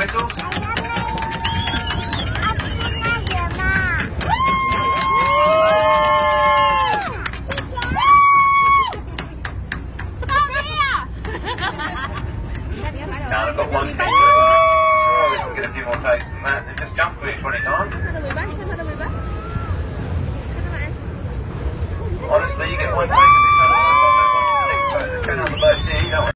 whistle. Now I've got one take. Oh, we can get a few more takes than that. Just jump for it 20 times.